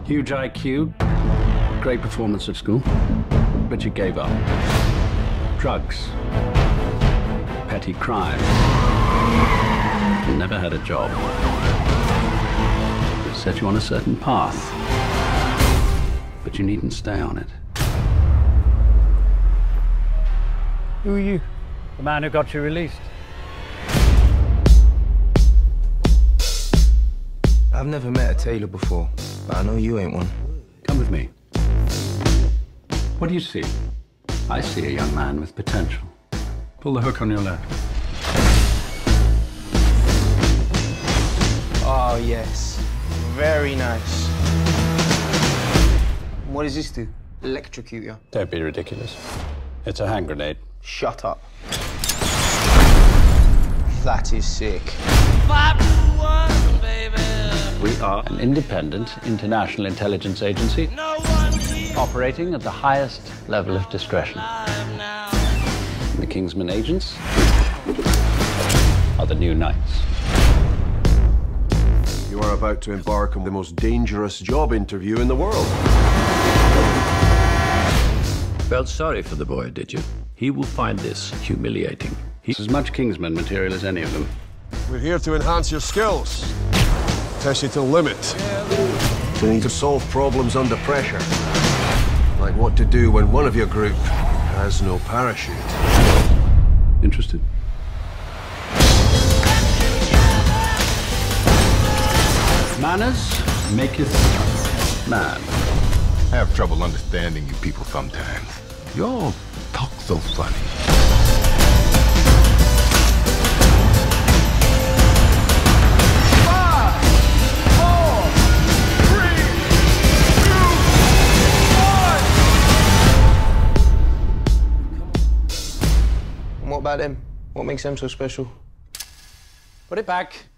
Huge IQ, great performance at school, but you gave up. Drugs, petty crime. You never had a job. It set you on a certain path, but you needn't stay on it. Who are you? The man who got you released. I've never met a tailor before, but I know you ain't one. Come with me. What do you see? I see a young man with potential. Pull the hook on your left. Oh, yes. Very nice. What does this do? Electrocute you? Don't be ridiculous. It's a hand grenade. Shut up. That is sick. We are an independent international intelligence agency operating at the highest level of discretion. The Kingsman agents are the new knights. You are about to embark on the most dangerous job interview in the world. Felt sorry for the boy, did you? He will find this humiliating. He's as much Kingsman material as any of them. We're here to enhance your skills, test you to the limit. You need to solve problems under pressure, like what to do when one of your group has no parachute. Interested? Manners maketh man. I have trouble understanding you people sometimes. You all talk so funny. 5, 4, 3, 2, 1. And what about them? What makes them so special? Put it back.